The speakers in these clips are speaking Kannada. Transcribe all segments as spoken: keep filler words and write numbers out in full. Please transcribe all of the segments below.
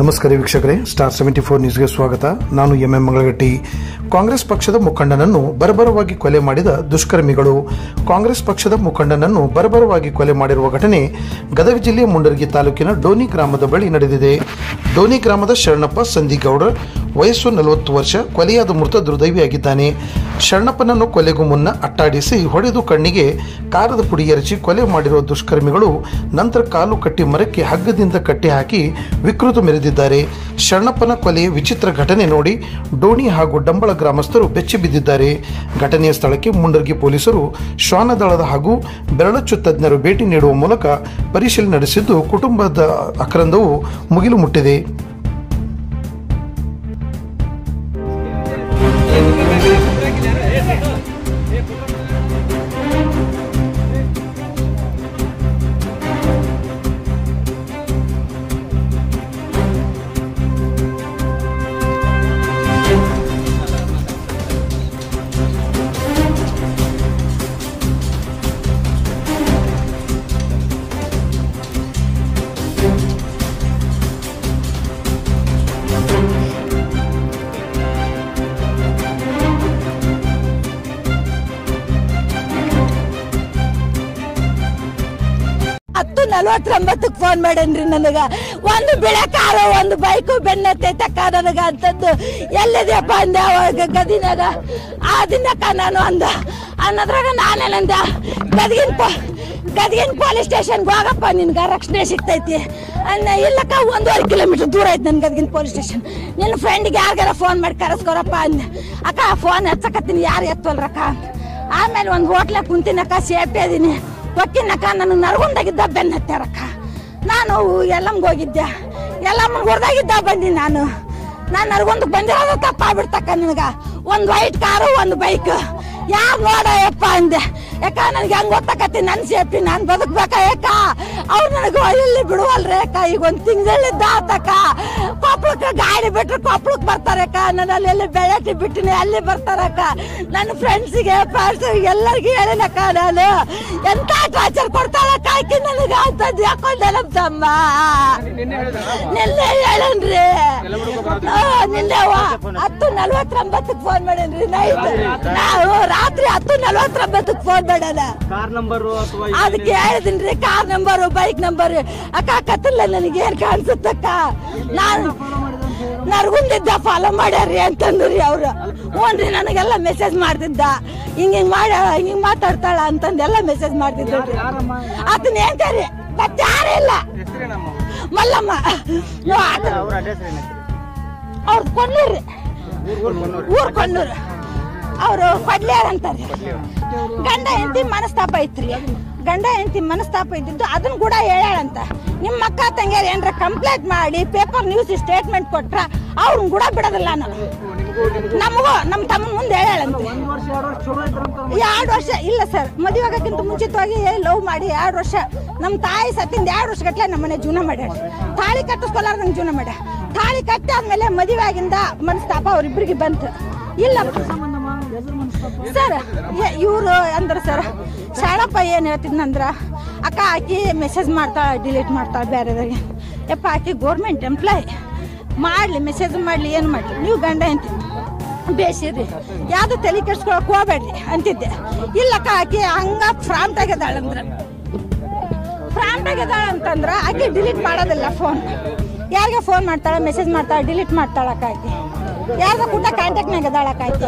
ನಮಸ್ಕಾರ ವೀಕ್ಷಕರೇ, ಸ್ಟಾರ್ ಸೆವೆಂಟಿ ಫೋರ್ ನ್ಯೂಸ್ಗೆ ಸ್ವಾಗತ. ನಾನು ಎಂ ಎಂ ಮಂಗಳಗಟ್ಟಿ. ಕಾಂಗ್ರೆಸ್ ಪಕ್ಷದ ಮುಖಂಡನನ್ನು ಬರಬರವಾಗಿ ಕೊಲೆ ಮಾಡಿದ ದುಷ್ಕರ್ಮಿಗಳು. ಕಾಂಗ್ರೆಸ್ ಪಕ್ಷದ ಮುಖಂಡನನ್ನು ಬರಬರವಾಗಿ ಕೊಲೆ ಮಾಡಿರುವ ಘಟನೆ ಗದಗ ಜಿಲ್ಲೆಯ ಮುಂಡರಗಿ ತಾಲೂಕಿನ ಡೋನಿ ಗ್ರಾಮದ ಬಳಿ ನಡೆದಿದೆ. ಡೋನಿ ಗ್ರಾಮದ ಶರಣಪ್ಪ ಸಂದಿಗೌಡ, ವಯಸ್ಸು ನಲವತ್ತು ವರ್ಷ, ಕೊಲೆಯಾದ ಮೃತ ದುರ್ದೈವಿಯಾಗಿದ್ದಾನೆ. ಶರಣಪ್ಪನನ್ನು ಕೊಲೆಗೂ ಮುನ್ನ ಅಟ್ಟಾಡಿಸಿ ಹೊಡೆದು ಕಣ್ಣಿಗೆ ಕಾರದ ಪುಡಿ ಎರಚಿ ಕೊಲೆ ಮಾಡಿರುವ ದುಷ್ಕರ್ಮಿಗಳು ನಂತರ ಕಾಲು ಕಟ್ಟಿ ಮರಕ್ಕೆ ಹಗ್ಗದಿಂದ ಕಟ್ಟಿ ಹಾಕಿ ವಿಕೃತ ಮೆರೆದಿದ್ದಾರೆ. ಶರಣಪ್ಪನ ಕೊಲೆಯ ವಿಚಿತ್ರ ಘಟನೆ ನೋಡಿ ಡೋಣಿ ಹಾಗೂ ಡಂಬಳ ಗ್ರಾಮಸ್ಥರು ಬೆಚ್ಚಿ ಬಿದ್ದಿದ್ದಾರೆ. ಘಟನೆಯ ಸ್ಥಳಕ್ಕೆ ಮುಂಡರಗಿ ಪೊಲೀಸರು, ಶ್ವಾನದಳದ ಹಾಗೂ ಬೆರಳಚ್ಚು ತಜ್ಞರು ಭೇಟಿ ನೀಡುವ ಮೂಲಕ ಪರಿಶೀಲನೆ ನಡೆಸಿದ್ದು ಕುಟುಂಬದ ಆಕ್ರಂದವು ಮುಗಿಲು ಮುಟ್ಟಿದೆ. ಹತ್ತು ನಲ್ವತ್ತೊಂಬತ್ತಕ್ಕೆ ಫೋನ್ ಮಾಡೇನ್ರಿ. ನನಗ ಒಂದು ಬಿಳೆ ಕಾರು, ಒಂದು ಬೈಕು ಬೆನ್ನತ್ತೈತಕ್ಕ ನನಗ ಅಂತದ್ದು. ಎಲ್ಲಿದೆಯಪ್ಪ ಅಂದೆ ಅವಾಗ ಗದಿನಾಗ. ಆ ದಿನಕ್ಕ ನಾನು ಅಂದ ಅನ್ನೋದ್ರಾಗ ನಾನೇನಂದ, ಗದಗಿನ ಪೊ ಗದಗಿನ ಪೊಲೀಸ್ ಸ್ಟೇಷನ್ಗೆ ಹೋಗಪ್ಪ, ನಿನ್ಗೆ ರಕ್ಷಣೆ ಸಿಗ್ತೈತಿ ಅನ್ನ. ಇಲ್ಲಕ್ಕ ಒಂದೂವರೆ ಕಿಲೋಮೀಟರ್ ದೂರ ಐತೆ ನನ್ ಗದಗಿನ ಪೊಲೀಸ್ ಸ್ಟೇಷನ್. ನಿನ್ನ ಫ್ರೆಂಡಿಗೆ ಯಾರಿಗಾರ ಫೋನ್ ಮಾಡಿ ಕರೆಸ್ಕೊರಪ್ಪ ಅಂದೆ. ಅಕ್ಕ ಫೋನ್ ಹಚ್ಚಕತ್ತೀನಿ, ಯಾರು ಎತ್ತವಲ್ರಕ್ಕ. ಆಮೇಲೆ ಒಂದು ಹೋಟ್ಲಾಗ ಕುಂತಿನಕ್ಕ, ಸೇಫ್ಟಿ ಅದೀನಿ ಹೊಕ್ಕಿನಕ್ಕ. ನನಗೆ ನರಗುಂದಾಗಿದ್ದ ಬೆನ್ನ ಹತ್ತಾರಕ್ಕ. ನಾನು ಎಲ್ಲಮ್ಗೆ ಹೋಗಿದ್ದೆ, ಎಲ್ಲಮ್ಮನ ಹೊರದಾಗಿದ್ದ ಬಂದಿ ನಾನು. ನಾನು ನರಗುಂದಕ್ಕೆ ಬಂದಿರೋದು ತಪ್ಪಾಗ್ಬಿಡ್ತಕ್ಕ. ನನಗ ಒಂದು ವೈಟ್ ಕಾರು, ಒಂದು ಬೈಕ್. ಯಾರು ನೋಡಯಪ್ಪ ಅಂದೆ. ಯಾಕ ನನಗೆ ಹೆಂಗ್ ಗೊತ್ತಾಕತಿ ನನ್ನ ಸೇಫ್ಟಿ, ನಾನು ಬದುಕ್ಬೇಕ. ಯಾಕ ಅವ್ರು ನನಗೆ ಇಲ್ಲಿ ಬಿಡುವಲ್ರಿ ಅಕ್ಕ. ಈಗ ಒಂದು ತಿಂಗಳಿದ್ದ ಆತಕ್ಕ. ಕೊಪ್ಪಳಕ್ಕೆ ಗಾಡಿ ಬಿಟ್ರೆ ಕೊಪ್ಪಳಕ್ಕೆ ಬರ್ತಾರಕ್ಕ. ನಾನು ಅಲ್ಲಿ ಬೆಳಟಿ ಬಿಟ್ಟಿನಿ, ಅಲ್ಲಿ ಬರ್ತಾರಕ್ಕ. ನನ್ನ ಫ್ರೆಂಡ್ಸಿಗೆ ಫ್ರೆಂಡ್ಸಿಗೆ ಎಲ್ಲರಿಗೂ ಹೇಳಿನಕ್ಕ. ನಾನು ಎಂತ ಟಾರ್ಚರ್ ಕೊಡ್ತಾಳಕ್ಕ ಆಕಿ ನನಗೆ ಅಂತದ್ದು. ಯಾಕೊಂಡೆ ನಮ್ಮ ತಮ್ಮ ನಿನ್ನೆ ಹೇಳನ್ರಿ. ನಿನ್ನೆ ಹತ್ತು ನಲ್ವತ್ತೊಂಬತ್ತಕ್ಕೆ ಫೋನ್ ಮಾಡೇನ್ರಿ. ನೈಟ್ ನಾವು ರಾತ್ರಿ ಹತ್ತು ನಲ್ವತ್ತೊಂಬತ್ತಕ್ಕೆ ಫೋನ್ ಮಾಡೋಣ. ಅದಕ್ಕೆ ಹೇಳಿದಿನ್ರಿ, ಕಾರ್ ನಂಬರು, ಬೈಕ್ ನಂಬರ್. ಅಕ್ಕ ಕತ್ತಲ್ಲ ನನಗೆ ಏನ್ ಕಾಣಿಸುತ್ತಕ್ಕ. ನಾನು ನರ್ಗುಂದಿದ್ದ ಫಾಲೋ ಮಾಡ್ಯಾರ್ರಿ ಅಂತಂದ್ರಿ ಅವ್ರು. ಹ್ಞೂನ್ರಿ, ನನಗೆಲ್ಲ ಮೆಸೇಜ್ ಮಾಡ್ತಿದ್ದ. ಹಿಂಗ ಹಿಂಗ್ ಮಾಡ ಹಿಂಗ್ ಮಾತಾಡ್ತಾಳ ಅಂತಂದೆಲ್ಲ ಮೆಸೇಜ್ ಮಾಡ್ತಿದ್ರಿ. ಅದನ್ನ ಹೇಳ್ತಾರಿ, ಮತ್ತೆ ಯಾರಿಲ್ಲ. ಮಲ್ಲಮ್ಮ ಅವ್ರದ್ದು ಕೊಣ್ಣೂರು, ಊರ್ ಕೊಣ್ಣೂರು. ಅವರು ಕೊಡ್ಲಿಯಾರ ಅಂತಾರೆ. ಗಂಡ ಹೆಂಡತಿ ಮನಸ್ತಾಪ ಐತ್ರಿ. ಗಂಡ ಹೆಂಡತಿ ಮನಸ್ತಾಪ ಇದ್ದಿದ್ದು ಅದನ್ನ ಕೂಡ ಹೇಳ್ಯಾಳಂತ. ನಿಮ್ಮ ಅಕ್ಕ ತಂಗಿಯರು ಏನ್ರ ಕಂಪ್ಲೇಂಟ್ ಮಾಡಿ ಪೇಪರ್ ನ್ಯೂಸ್ ಸ್ಟೇಟ್ಮೆಂಟ್ ಕೊಟ್ರ ಅವ್ರನ್ನ ಕೂಡ ಬಿಡೋದಿಲ್ಲ ನಾನು. ನಮಗೂ ನಮ್ಮ ತಮ್ಮನ ಮುಂದೆ ಹೇಳ್ಯಾಳಂತೆ. ಎರಡು ವರ್ಷ ಇಲ್ಲ ಸರ್, ಮದುವೆ ಆಗಕ್ಕಿಂತ ಮುಂಚಿತವಾಗಿ ಲವ್ ಮಾಡಿ ಎರಡು ವರ್ಷ ನಮ್ಮ ತಾಯಿ ಸತ್ತಿಂದ ಎರಡು ವರ್ಷ ಗಟ್ಲೆ ನಮ್ಮ ಮನೆ ಜೀವನ ಮಾಡ್ಯಾಳ. ತಾಳಿ ಕಟ್ಟಿಸ್ಕೊಲಾರ್ದಂಗೆ ಜೀವನ ಮಾಡ್ಯ. ತಾಳಿ ಕಟ್ಟಿ ಆದ್ಮೇಲೆ ಮದುವೆ ಆಗಿಂದ ಮನಸ್ತಾಪ ಅವ್ರಿಬ್ರಿಗೆ ಬಂತು. ಇಲ್ಲ ಸರ್, ಇವರು ಅಂದ್ರ ಸರ್, ಶಾಣಪ್ಪ ಏನ್ ಹೇಳ್ತಿದ್ನಂದ್ರ, ಅಕ್ಕ ಆಕಿ ಮೆಸೇಜ್ ಮಾಡ್ತಾಳ, ಡಿಲೀಟ್ ಮಾಡ್ತಾಳ ಬೇರೆದವ್ರಿಗೆ. ಯಪ್ಪ ಆಕಿ ಗೋರ್ಮೆಂಟ್ ಎಂಪ್ಲಾಯ್, ಮಾಡ್ಲಿ ಮೆಸೇಜ್ ಮಾಡ್ಲಿ ಏನು ಮಾಡ್ಲಿ, ನೀವು ಗಂಡ ಅಂತ ಬೇಸಿರಿ, ಯಾವ್ದು ತಲೆ ಕೆಡ್ಸ್ಕೊಳಕ್ ಹೋಗ್ಬೇಡ್ರಿ ಅಂತಿದ್ದೆ. ಇಲ್ಲಕ್ಕ ಆಕಿ ಹಂಗ ಫ್ರಾಂಟ್ ಆಗ್ಯದಾಳ ಅಂದ್ರ ಫ್ರಾಂಟ್ ಆಗ್ಯದಾಳ ಅಂತಂದ್ರ ಆಕಿ ಡಿಲೀಟ್ ಮಾಡೋದಿಲ್ಲ ಫೋನ್. ಯಾರಿಗೆ ಫೋನ್ ಮಾಡ್ತಾಳ, ಮೆಸೇಜ್ ಮಾಡ್ತಾಳ, ಡಿಲೀಟ್ ಮಾಡ್ತಾಳಕ್ಕ ಆಕಿ. ಯಾರ್ದ ಕೂಡ ಕಾಂಟ್ಯಾಕ್ಟ್ನಾಗ ಅದಾಳಕ್ಕ ಆಕಿ.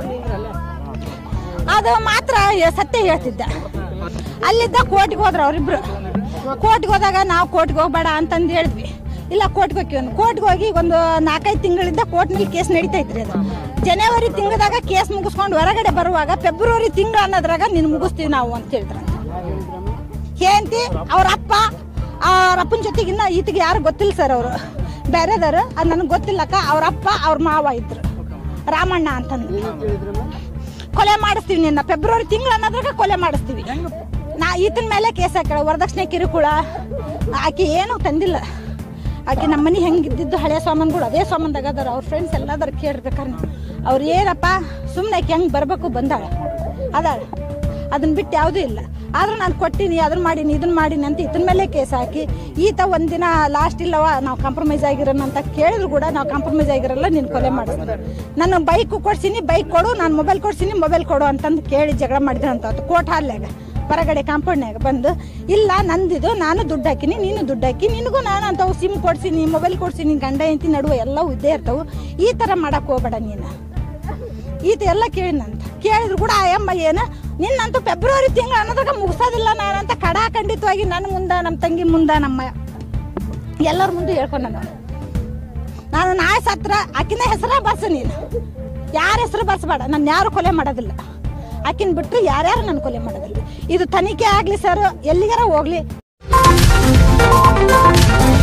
ಅದು ಮಾತ್ರ ಸತ್ಯ ಹೇಳ್ತಿದ್ದ. ಅಲ್ಲಿದ್ದ ಕೋರ್ಟ್ಗೆ ಹೋದ್ರ ಅವ್ರಿಬ್ರು. ಕೋರ್ಟ್ಗೆ ಹೋದಾಗ ನಾವು ಕೋರ್ಟ್ಗೆ ಹೋಗ್ಬೇಡ ಅಂತಂದು ಹೇಳಿದ್ವಿ. ಇಲ್ಲ ಕೋರ್ಟ್ಗೆ ಹೋಗ್ತೀವಿ. ಕೋರ್ಟ್ಗೆ ಹೋಗಿ ಒಂದು ನಾಲ್ಕೈದು ತಿಂಗಳಿಂದ ಕೋರ್ಟ್ನಲ್ಲಿ ಕೇಸ್ ನಡೀತೈತ್ರಿ. ಅದು ಜನವರಿ ತಿಂಗಳದಾಗ ಕೇಸ್ ಮುಗಿಸ್ಕೊಂಡು ಹೊರಗಡೆ ಬರುವಾಗ ಫೆಬ್ರವರಿ ತಿಂಗಳು ಅನ್ನೋದ್ರಾಗ ನೀನು ಮುಗಿಸ್ತೀವಿ ನಾವು ಅಂತ ಹೇಳ್ತಾರೆ. ಏನಂತಿ ಅವ್ರ ಅಪ್ಪ ಅವ್ರ ಅಪ್ಪನ ಜೊತೆಗಿನ್ನ ಈತಿಗೆ ಯಾರು ಗೊತ್ತಿಲ್ಲ ಸರ್. ಅವರು ಬೇರೆದವರು, ಅದು ನನಗೆ ಗೊತ್ತಿಲ್ಲಕ್ಕ. ಅವ್ರ ಅಪ್ಪ ಅವ್ರ ಮಾವ ಇದ್ರು, ರಾಮಣ್ಣ ಅಂತಂದು. ಕೊಲೆ ಮಾಡಿಸ್ತೀವಿ ನಿನ್ನ ಫೆಬ್ರವರಿ ತಿಂಗಳು ಅನ್ನೋದ್ರಾಗ ಕೊಲೆ ಮಾಡಿಸ್ತೀವಿ. ನಾ ಈತನ ಮೇಲೆ ಕೇಸ್ ಹಾಕಳ. ವರದಕ್ಷಿಣೆ ಕಿರುಕುಳ ಆಕೆ ಏನೂ ತಂದಿಲ್ಲ. ಆಕೆ ನಮ್ಮ ಮನೆ ಹೆಂಗಿದ್ದು ಹಳೆ ಸಾಮಾನುಗಳು ಅದೇ ಸಾಮಾನ್ದಾಗ ಅದಾರ. ಅವ್ರ ಫ್ರೆಂಡ್ಸ್ ಎಲ್ಲಾದ್ರು ಕೇಳ್ಬೇಕಾರೆ ಅವ್ರು ಏನಪ್ಪ ಸುಮ್ಮನೆ ಆಕೆ ಹೆಂಗೆ ಬರಬೇಕು ಬಂದಾಳ ಅದಾಳ. ಅದನ್ನ ಬಿಟ್ಟು ಯಾವುದೂ ಇಲ್ಲ. ಆದ್ರೆ ನಾನು ಕೊಟ್ಟಿನಿ ಅದನ್ನ ಮಾಡೀನಿ ಇದನ್ನ ಮಾಡೀನಿ ಅಂತ ಇದನ್ನ ಮೇಲೆ ಕೇಸ್ ಹಾಕಿ ಈತ ಒಂದಿನ ಲಾಸ್ಟ್ ಇಲ್ಲವ ನಾವು ಕಾಂಪ್ರಮೈಸ್ ಆಗಿರೋಣ ಅಂತ ಕೇಳಿದ್ರು ಕೂಡ ನಾವು ಕಾಂಪ್ರಮೈಸ್ ಆಗಿರಲ್ಲ ನೀನು ಕೊಲೆ ಮಾಡಿಸ್ತಾರೆ. ನಾನು ಬೈಕ್ ಕೊಡ್ಸಿನಿ, ಬೈಕ್ ಕೊಡು, ನಾನು ಮೊಬೈಲ್ ಕೊಡ್ಸಿನಿ, ಮೊಬೈಲ್ ಕೊಡು ಅಂತಂದು ಕೇಳಿ ಜಗಳ ಮಾಡಿದ್ರೆ ಅಂತ ಕೋರ್ಟ್ ಹಾಲ್ಯಾಗ ಹೊರಗಡೆ ಕಾಂಪೌಂಡ್ನಾಗ ಬಂದು ಇಲ್ಲ ನಂದಿದು, ನಾನು ದುಡ್ಡು ಹಾಕಿನಿ, ನೀನು ದುಡ್ಡು ಹಾಕಿ, ನಿನಗೂ ನಾನು ಅಂಥವು ಸಿಮ್ ಕೊಡ್ಸಿನಿ, ಮೊಬೈಲ್ ಕೊಡ್ಸಿನಿ, ಗಂಡ ಹೆಂಡತಿ ನಡುವೆ ಎಲ್ಲವೂ ಇದ್ದೇ ಇರ್ತಾವೆ, ಈ ಥರ ಮಾಡಕ್ಕೆ ಹೋಗ್ಬೇಡ ನೀನು ಈತ ಎಲ್ಲ ಕೇಳಿನಂತ. ಕೇಳಿದ್ರು ಕೂಡ ಆ ಅಮ್ಮ ಏನು ನಿನ್ನಂತೂ ಫೆಬ್ರವರಿ ತಿಂಗಳು ಅನ್ನೋದಾಗ ಮುಗಿಸೋದಿಲ್ಲ ನಾನಂತ ಕಡಾ ಖಂಡಿತವಾಗಿ ನನ್ನ ಮುಂದೆ, ನಮ್ಮ ತಂಗಿ ಮುಂದೆ, ನಮ್ಮ ಎಲ್ಲರ ಮುಂದೆ ಹೇಳ್ಕೊಂಡ ನಾನು ನಾನು ನಾಳೆ ಸತ್ರ ಆಕಿನ ಹೆಸರ ಬರ್ಸು, ನೀನು ಯಾರ ಹೆಸರು ಬರ್ಸಬೇಡ, ನಾನು ಯಾರು ಕೊಲೆ ಮಾಡೋದಿಲ್ಲ, ಆಕಿನ ಬಿಟ್ಟು ಯಾರ್ಯಾರು ನಾನು ಕೊಲೆ ಮಾಡೋದಿಲ್ಲ. ಇದು ತನಿಖೆ ಆಗಲಿ ಸರ್, ಎಲ್ಲಿಗಾರ ಹೋಗ್ಲಿ.